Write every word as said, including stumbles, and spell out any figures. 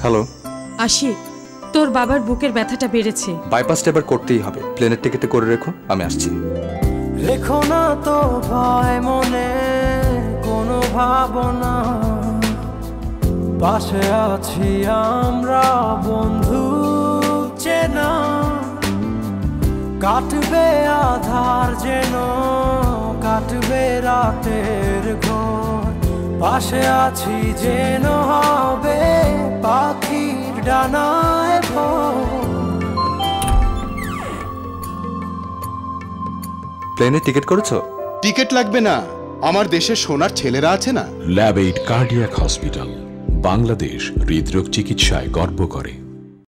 Hello Ashiq, তোর বাবার বুকের ব্যথাটা বেড়েছে। বাইপাসটা এবার করতেই হবে। প্লেনের টিকিটে করে রেখো, আমি আসছি। রেখো না তো ভয় মনে কোনো ভাবনা, পাশে আছি আমরা বন্ধু চেনা, কাটবে আধার যেন কাটবে রাতের ঘর, পাশে আছি যেন হবে পাখির ডানায় ভোর। প্লেনের টিকিট করেছো? টিকিট লাগবে না, আমার দেশের সোনার ছেলেরা আছে না। Labaid cardiac hospital, Bangladesh হৃদরোগ চিকিৎসায় গর্ব করে।